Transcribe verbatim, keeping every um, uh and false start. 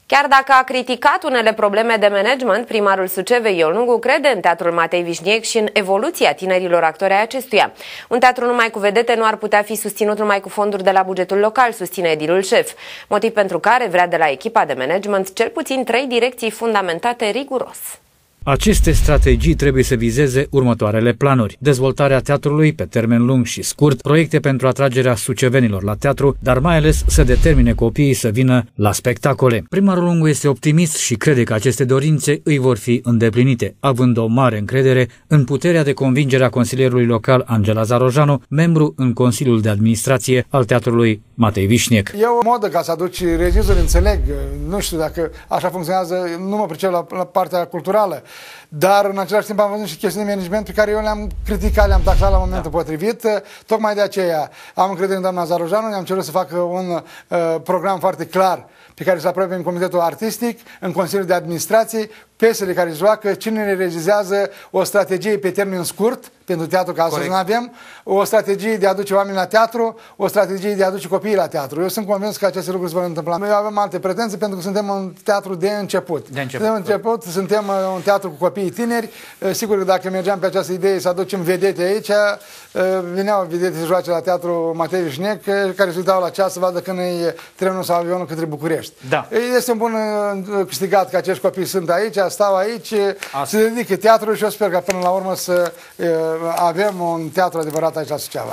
Chiar dacă a criticat unele probleme de management, primarul Sucevei Ion Lungu crede în Teatrul Matei Vișniec și în evoluția tinerilor actori ai acestuia. Un teatru numai cu vedete nu ar putea fi susținut numai cu fonduri de la bugetul local, susține edilul șef, motiv pentru care vrea de la echipa de management cel puțin trei direcții fundamentate riguros. Aceste strategii trebuie să vizeze următoarele planuri: dezvoltarea teatrului pe termen lung și scurt, proiecte pentru atragerea sucevenilor la teatru, dar mai ales să determine copiii să vină la spectacole. Primarul Lungu este optimist și crede că aceste dorințe îi vor fi îndeplinite, având o mare încredere în puterea de convingere a consilierului local Angela Zarojanu, membru în Consiliul de Administrație al Teatrului Matei Vișniec. E o modă ca să aduci regizori, înțeleg, nu știu dacă așa funcționează, nu mă pricep la, la partea culturală, dar în același timp am văzut și chestiuni de management pe care eu le-am criticat, le-am taxat la momentul da. potrivit. Tocmai de aceea am încredere în doamna Zarojanu, ne-am cerut să facă un uh, program foarte clar pe care să aprobe în Comitetul Artistic, în Consiliul de Administrație, piesele care joacă, cine le regizează, o strategie pe termen scurt pentru teatru, că astăzi nu avem, o strategie de a aduce oameni la teatru, o strategie de a aduce copiii la teatru. Eu sunt convins că aceste lucruri se vor întâmpla. Noi avem alte pretenții pentru că suntem un teatru de început. De început. Suntem, început, suntem un teatru cu copiii tineri. Sigur că dacă mergeam pe această idee să aducem vedete aici, veneau vedete să joace la Teatru Matei Vișniec, care se uitau la ceas să vadă când e trenul sau avionul către București. Da. Este un bun câștigat că acești copii sunt aici, stau aici, se dedică teatrul și eu sper că până la urmă să avem un teatru adevărat aici la Suceava.